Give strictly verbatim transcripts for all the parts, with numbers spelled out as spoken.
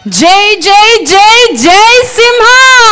జై జై జై జై సింహ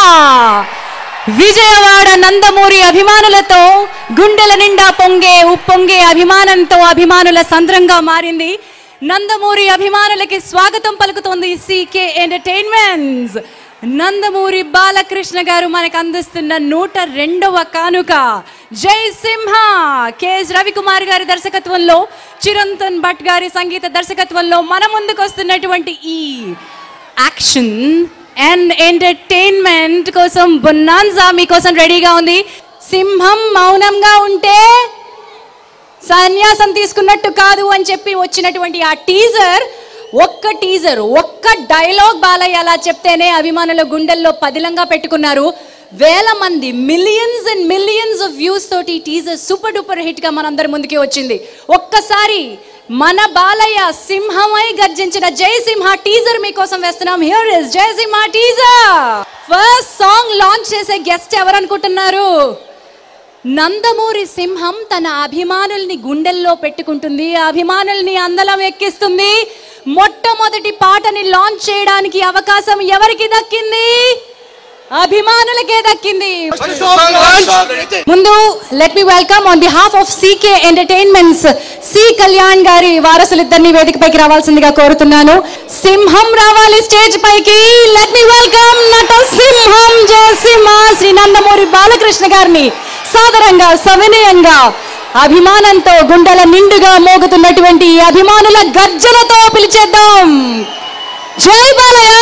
విజయవాడ నందమూరి అభిమానులతో గుండెల నిండా పొంగే ఉప్పొంగే అభిమానంతో అభిమానుల సంద్రంగా మారింది. నందమూరి అభిమానులకి స్వాగతం పలుకుతోంది సీకే ఎంటర్టైన్మెంట్స్. నందమూరి బాలకృష్ణ గారు మనకు అందిస్తున్న నూట రెండవ కానుక జై సింహ. కేఎస్ రవి కుమార్ గారి దర్శకత్వంలో, చిరంతన్ భట్ గారి సంగీత దర్శకత్వంలో మన ముందుకు వస్తున్నటువంటి ఈ యాక్షన్ అండ్ ఎంటర్టైన్మెంట్ కోసం బొన్నాన్సా మీకోసం రెడీగా ఉంది. సింహం మౌనంగా ఉంటే సన్యాసం తీసుకున్నట్టు కాదు అని చెప్పి వచ్చినటువంటి ఆ టీజర్, ఒక్క టీజర్ ఒక్క డైలాగ్ బాలయ్య అలా చెప్తేనే అభిమానుల గుండెల్లో పదిలంగా పెట్టుకున్నారు. వేల మంది millions and millions of views తోటి టీజర్ సూపర్ డూపర్ హిట్ గా మనందరి ముందుకి వచ్చింది. ఒక్కసారి మన బాలయ్య సింహమై గర్జించిన జై సింహ టీజర్ మీకోసం వేస్తున్నాం. Here is Jai Simha teaser. First song launch చేసే గెస్ట్ ఎవరనుకుంటున్నారు? నందమూరి సింహం తన అభిమానుల్ని గుండెల్లో పెట్టుకుంటుంది, అభిమానుల్ని అందలం ఎక్కిస్తుంది. మొట్టమొదటి పాటని లాంచ్ చేయడానికి అవకాశం ఎవరికి దక్కింది? అభిమానులకే దక్కింది. ముందు let me welcome on behalf of CK entertainments C Kalyan గారి వారసులిద్దరిని వేదికపైకి రావాల్సిందిగా కోరుతున్నాను. సింహం రావాలి స్టేజ్ పైకి. లెట్ మీ వెల్కమ్ నట సింహం జయ సింహ శ్రీ నందమూరి బాలకృష్ణ గారిని సాదరంగా సవినయంగా అభిమానంతో గుండెల నిండుగా మోగుతున్నటువంటి అభిమానుల గర్జనతో పిలిచేద్దాం. జై Balayya,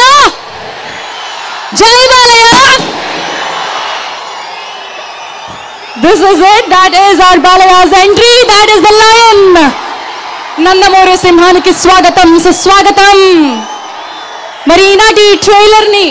Jai Balayya. This is it. That is our Balaya's entry. That is the lion. Nandamuri సింహానికి స్వాగతం, సుస్వాగతం. మరి ఈనాటి ట్రైలర్ ని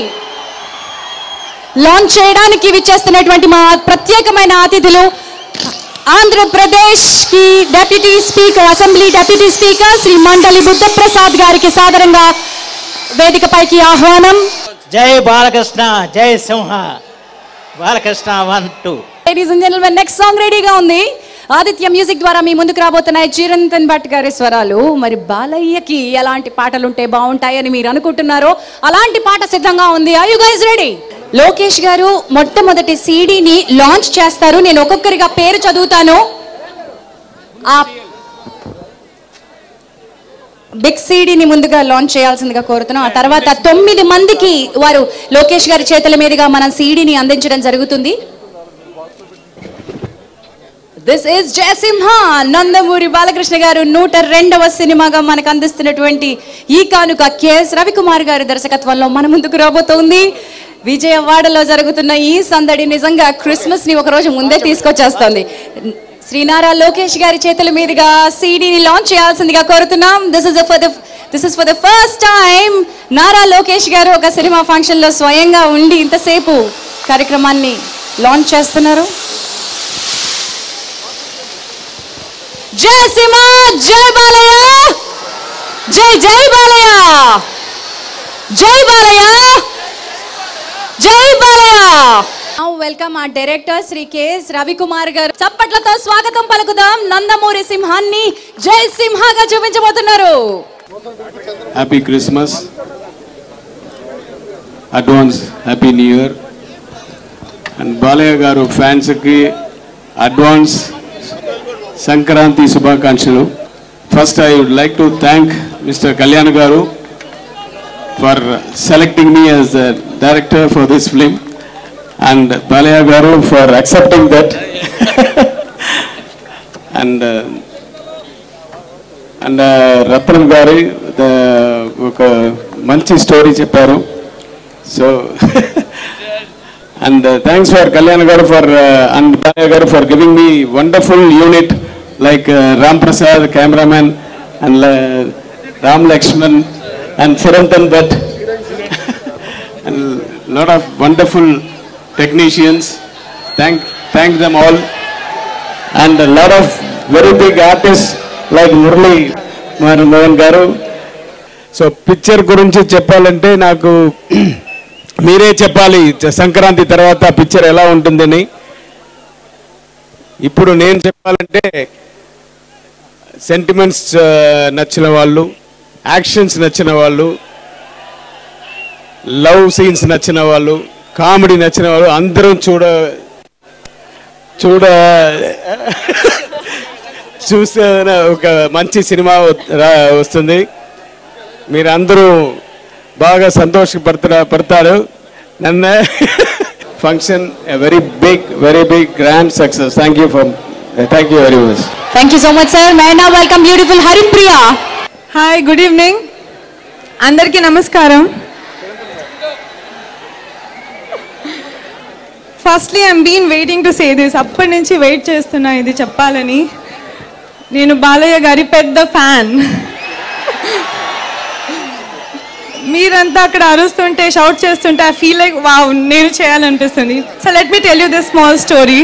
లాంచ్ చేయడానికి విచ్చేస్తున్నటువంటి మా ప్రత్యేకమైన అతిథులు ఆంధ్రప్రదేశ్ కి deputy speaker, assembly deputy speaker Shri Mandali Buddhaprasad గారికి సాదరంగా వేదికపైకి ఆహ్వానం. Jai Balakrishna, Jai Simha. Balakrishna one two. Ladies and gentlemen, next song రెడీగా ఉంది. ఆదిత్య మ్యూజిక్ ద్వారా మీ ముందుకు రాబోతున్నాయి చిరంతన్ భట్ గారి స్వరాలు. మరి బాలయ్యకి ఎలాంటి పాటలు ఉంటే బాగుంటాయని మీరు అనుకుంటున్నారో అలాంటి పాట సిద్ధంగా ఉంది. Are you guys ready? Lokesh గారు మొట్టమొదటి సీడీని లాంచ్ చేస్తారు. నేను ఒక్కొక్కరిగా పేరు చదువుతాను. ఆ బిగ్ సీడీని ముందుగా లాంచ్ చేయాల్సిందిగా కోరుతున్నాం. ఆ తర్వాత తొమ్మిది మందికి వారు లోకేష్ గారి చేతుల మీదుగా మనం సీడీని అందించడం జరుగుతుంది. This is Jaya Simha. నందమూరి బాలకృష్ణ గారు నూట రెండవ సినిమాగా మనకు అందిస్తున్నటువంటి ఈ కానుక కేఎస్ రవి కుమార్ గారి దర్శకత్వంలో మన ముందుకు రాబోతోంది. విజయవాడలో జరుగుతున్న ఈ సందడి నిజంగా క్రిస్మస్ ని ఒక రోజు ముందే తీసుకొచ్చేస్తుంది. శ్రీనారా లోకేష్ గారి చేతుల మీదుగా సీడీని లాంచ్ చేయాల్సిందిగా కోరుతున్నాం. This is for the this is for the first time Nara Lokesh గారు ఒక సినిమా ఫంక్షన్ లో స్వయంగా ఉండి ఇంతసేపు కార్యక్రమాన్ని లాంచ్ చేస్తున్నారు. జై సింహ, జై బాలయ్య, జై జై Balayya, Jai Balayya, Jai Balayya. Now welcome a director Shri KS Ravi Kumar గారు. చప్పట్లతో స్వాగతం పలుకుదాం. నందమూరి సింహాన్ని జై సింహగా చూపించబోతున్నారు. Happy Christmas, advance happy new year. And Balayya గారు ఫ్యాన్స్ కి అడ్వాన్స్ సంక్రాంతి శుభాకాంక్షలు. First I would like to thank mister Kalyan గారు for selecting me as the director for this film and Balaya garu for accepting that and uh, and uh, Ratnam gari the oka manchi story chepparu. So and uh, thanks for Kalyan garu for uh, and Balaya garu for giving me wonderful unit like uh, Ram Prasad cameraman and uh, Ram Lakshman and Chirantan Bhatt and lot of wonderful technicians. Thank thank them all and a lot of very big artists like Murli Mohan garu. So picture gurinchi cheppalante naaku meere cheppali Sankranti తర్వాత picture ఎలా ఉంటుందని. ఇప్పుడు నేను చెప్పాలంటే sentiments నచ్చిన వాళ్ళు, actions నచ్చిన వాళ్ళు, లవ్ సీన్స్ నచ్చిన వాళ్ళు, కామెడీ నచ్చిన వాళ్ళు అందరం చూడ చూడ చూస్తే ఒక మంచి సినిమా వస్తుంది. మీరందరూ బాగా సంతోషపడుతున్నా పడతారు. నన్ను function very big very big grand success. Thank you for thank you very much. Thank you so much sir. May నా welcome beautiful Haripriya. Hi, good evening అందరికీ. నమస్కారం. Firstly I'm been waiting to say this. అప్పటి నుంచి wait చేస్తున్నా ఇది చెప్పాలని. నేను బాలయ్య గారి పెద్ద ఫ్యాన్. మీరంతా అక్కడ అరుస్తుంటే, షౌట్ చేస్తుంటే ఐ ఫీల్ లైక్ వావ్, నేను చేయాలనిపిస్తుంది. So let me tell you this small story.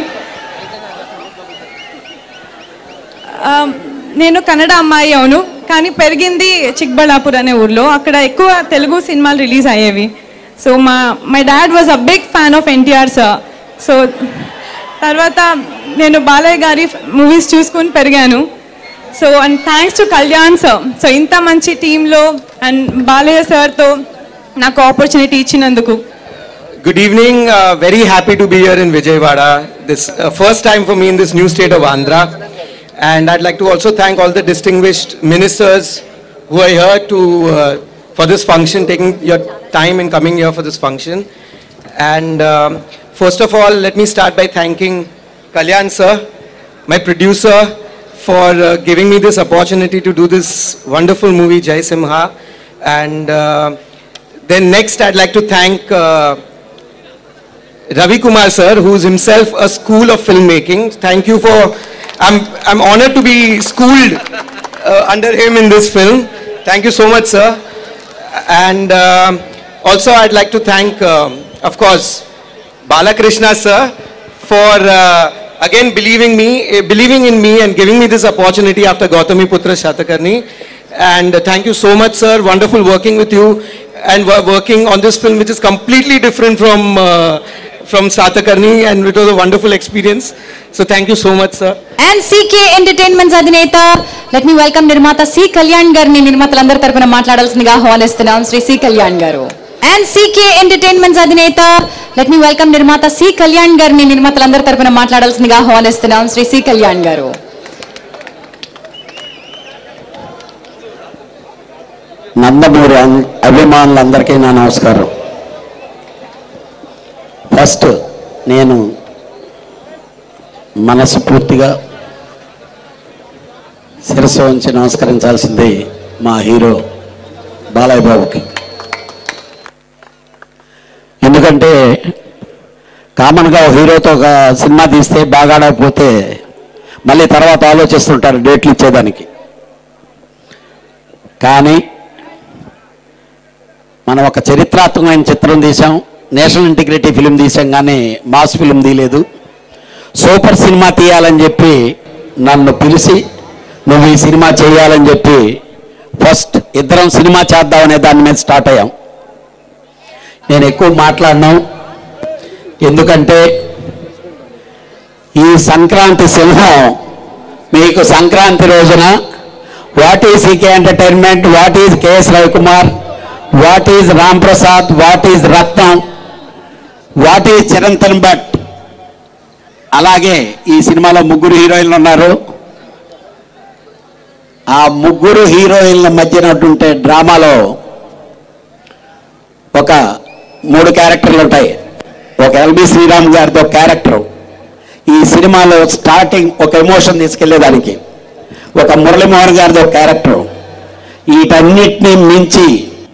నేను కన్నడ అమ్మాయి అవును, కానీ పెరిగింది చిక్బళ్ళాపూర్ అనే ఊర్లో. అక్కడ ఎక్కువ తెలుగు సినిమాలు రిలీజ్ అయ్యేవి. సో మా my dad was a big fan of NTR sir. So తర్వాత నేను బాలయ్య గారి మూవీస్ చూసుకుని పెరిగాను. So and thanks to Kalyan sir. So ఇంత మంచి టీంలో అండ్ బాలయ్య సార్తో నాకు ఆపర్చునిటీ ఇచ్చినందుకు. Good evening. Uh, very happy to be here in Vijayawada. This uh, first time for me in this new state of Andhra. And I'd like to also thank all the distinguished ministers who are here to uh, for this function, taking your time in coming here for this function. And um, first of all, let me start by thanking Kalyan sir, my producer, for uh, giving me this opportunity to do this wonderful movie, Jai Simha. And uh, then next, I'd like to thank uh, Ravi Kumar sir, who is himself a school of filmmaking. Thank you for, I'm, I'm honored to be schooled uh, under him in this film. Thank you so much, sir. And uh, also I'd like to thank, uh, of course, Balakrishna sir, for uh, again believing me, uh, believing in me and giving me this opportunity after Gautami Putra Shatakarni. And uh, thank you so much, sir. Wonderful working with you and working on this film, which is completely different from uh, from Shatakarni, and it was a wonderful experience. So thank you so much, sir. And C K Entertainment's Adineta, let me welcome Nirmata C Kalyan garni నిర్మాతలందరి తరపున మాట్లాడాల్సిందిగా ఆహ్వానిస్తున్నాం Shri C Kalyan గారు. And C K Entertainment's Adineta, let me welcome Nirmata C Kalyan garni నిర్మాతలందరి తరపున మాట్లాడాల్సిందిగా ఆహ్వానిస్తున్నాం Shri C Kalyan గారు. నందమూరి అభిమానులందరికీ నా నమస్కారం. ఫస్ట్ నేను మనస్ఫూర్తిగా శిరస్సు వంచి నమస్కరించాల్సింది మా హీరో బాలయ్య బాబుకి. ఎందుకంటే కామన్గా హీరోతో ఒక సినిమా తీస్తే బాగా ఆడకపోతే మళ్ళీ తర్వాత ఆలోచిస్తుంటారు డేట్లు ఇచ్చేదానికి. కానీ మనం ఒక చరిత్రాత్మకమైన చిత్రం తీసాం, నేషనల్ ఇంటిగ్రిటీ ఫిలిం తీసాం, కానీ మాస్ ఫిలిం తీయలేదు. సూపర్ సినిమా తీయాలని చెప్పి నన్ను పిలిచి నువ్వు ఈ సినిమా చేయాలని చెప్పి ఫస్ట్ ఇద్దరం సినిమా చేద్దామనే దాని మీద స్టార్ట్ అయ్యాం. నేను ఎక్కువ మాట్లాడినా ఎందుకంటే ఈ సంక్రాంతి సింహం మీకు సంక్రాంతి రోజున what is CK entertainment, what is KS Ravi Kumar, what is Ram Prasad, what is Ratnam, what is Chirantan Bhatt. అలాగే ఈ సినిమాలో ముగ్గురు హీరోయిన్లు ఉన్నారు. ఆ ముగ్గురు హీరోయిన్ల మధ్యనటువంటి డ్రామాలో ఒక మూడు క్యారెక్టర్లు ఉంటాయి. ఒక ఎల్బి శ్రీరామ్ గారితో క్యారెక్టర్ ఈ సినిమాలో స్టార్టింగ్ ఒక ఎమోషన్ తీసుకెళ్లేదానికి, ఒక మురళీమోహన్ గారితో క్యారెక్టర్. వీటన్నిటినీ మించి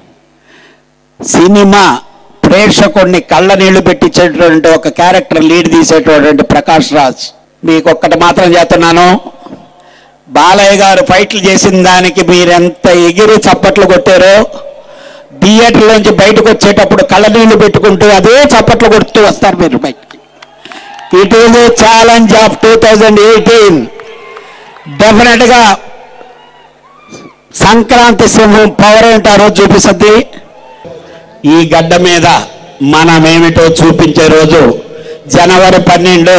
సినిమా ప్రేక్షకుడిని కళ్ళ నీళ్లు పెట్టించేటువంటి ఒక క్యారెక్టర్ లీడ్ తీసేటటువంటి ప్రకాష్ రాజ్. మీకు ఒక్కటి మాత్రం చేస్తున్నాను, బాలయ్య గారు ఫైట్లు చేసిన దానికి మీరెంత ఎగిరి చప్పట్లు కొట్టారో థియేటర్లోంచి బయటకు వచ్చేటప్పుడు కళ్ళ నీళ్లు పెట్టుకుంటూ అదే చప్పట్లు కొడుతూ వస్తారు మీరు బయటికి. It is a challenge of two thousand eighteen. డెఫినెట్గా సంక్రాంతి సింహం పవర్ ఏంటో ఆ రోజు చూపిస్తుంది. ఈ గడ్డ మీద మనమేమిటో చూపించే రోజు జనవరి పన్నెండు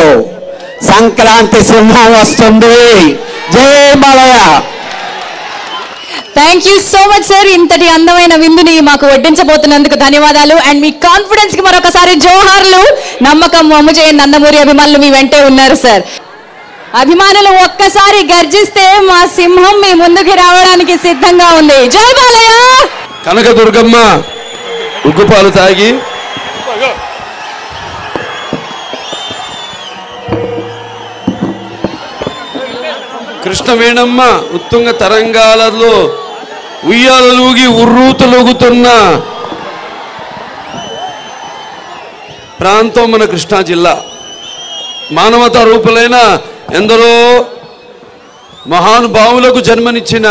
సంక్రాంతి సింహం వస్తుంది. Jai Balayya. Thank you so much sir. ఇంతటి అందమైన విందుని మాకు వడ్డించబోతున్నందుకు ధన్యవాదాలు. అండ్ మీ కాన్ఫిడెన్స్ కి మరొకసారి జోహార్లు. నమ్మకం అమ్ము చేయ నందమూరి అభిమానులు మీ వెంటే ఉన్నారు సార్. అభిమానులు ఒక్కసారి గర్జిస్తే మా సింహం మీ ముందుకి రావడానికి సిద్ధంగా ఉంది. జై బాలయ్య. కనక దుర్గమ్మ ఉగ్గుపాలు తాగి కృష్ణవేణమ్మ ఉత్తుంగ తరంగాలలో ఉయ్యాలూగి ఉర్రూతలూగుతున్న ప్రాంతం మన కృష్ణా జిల్లా. మానవతా రూపులైన ఎందరో మహానుభావులకు జన్మనిచ్చిన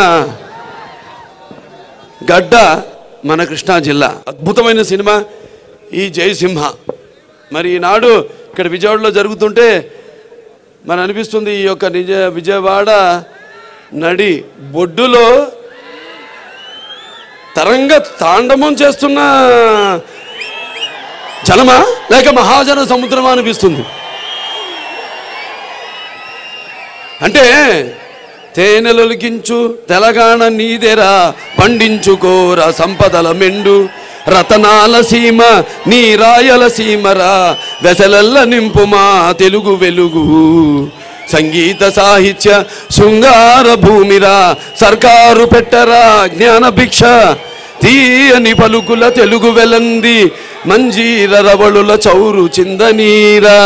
గడ్డ మన కృష్ణా జిల్లా. అద్భుతమైన సినిమా ఈ జై సింహ. మరి ఈనాడు ఇక్కడ విజయవాడలో జరుగుతుంటే మన అనిపిస్తుంది ఈ యొక్క నిజ విజయవాడ నడి బొడ్డులో తరంగ తాండవం చేస్తున్న జలమా లేక మహాజన సముద్రమా అనిపిస్తుంది. అంటే తేనెలొలికించు తెలంగాణ నీదెరా పండించుకోరా సంపదల మెండు రతనాల సీమ నీ రాయల సీమరా వెసలల్ల నింపుమా తెలుగు వెలుగు సంగీత సాహిత్య శృంగార భూమిరా సర్కారు పెట్టరా జ్ఞాన భిక్ష తీయని పలుకుల తెలుగు వెలంది మంజీర రవళుల చౌరు చిందనీరా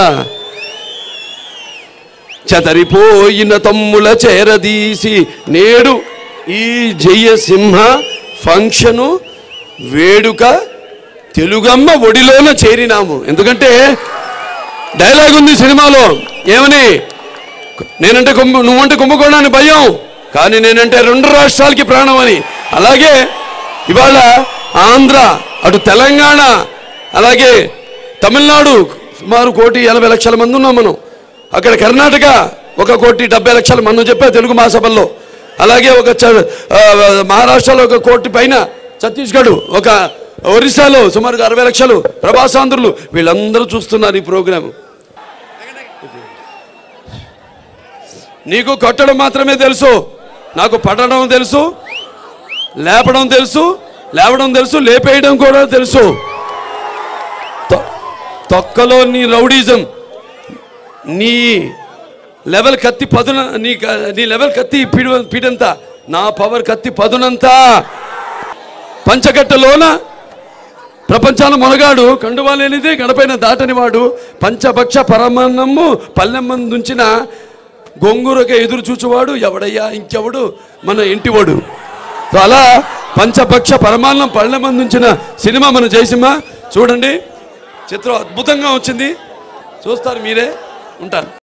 చదరిపోయిన తమ్ముల చేరదీసి నేడు ఈ జయసింహ ఫంక్షను వేడుక తెలుగమ్మ ఒడిలోన చేరినాము. ఎందుకంటే డైలాగ్ ఉంది సినిమాలో, ఏమని, నేనంటే కుంభ నువ్వంటే కుంభకోణాన్ని భయం, కానీ నేనంటే రెండు రాష్ట్రాలకి ప్రాణం అని. అలాగే ఇవాళ ఆంధ్ర, అటు తెలంగాణ, అలాగే తమిళనాడు సుమారు కోటి ఎనభై లక్షల మంది ఉన్నాం మనం. అక్కడ కర్ణాటక ఒక కోటి డెబ్బై లక్షల మంది చెప్పా తెలుగు మహాసభల్లో. అలాగే ఒక మహారాష్ట్రలో ఒక కోటి పైన, ఛత్తీస్గఢ్, ఒక ఒరిస్సాలో సుమారుగా అరవై లక్షలు ప్రభాసాంధ్రులు, వీళ్ళందరూ చూస్తున్నారు ఈ ప్రోగ్రాం. నీకు కొట్టడం మాత్రమే తెలుసు, నాకు పడడం తెలుసు, లేపడం తెలుసు, లేవడం తెలుసు, లేపేయడం కూడా తెలుసు. తొక్కలో నీ రౌడీజం, నీ లెవెల్ కత్తి పదున, నీ నీ లెవెల్ కత్తి పీడ పీడంతా, నా పవర్ కత్తి పదునంతా. పంచగట్టలోన ప్రపంచాన మొనగాడు, కండువా లేనిది గడపైన దాటని వాడు, పంచభక్ష పరమాన్నము పల్లెమ్మందుంచిన గొంగురగా ఎదురు చూచువాడు ఎవడయ్యా, ఇంకెవడు, మన ఇంటివాడు. అలా పంచభక్ష పరమాన్నం పల్లెమ్మందుంచిన సినిమా మన జయసింహ. చూడండి, చిత్రం అద్భుతంగా వచ్చింది, చూస్తారు మీరే. ఉంటాను.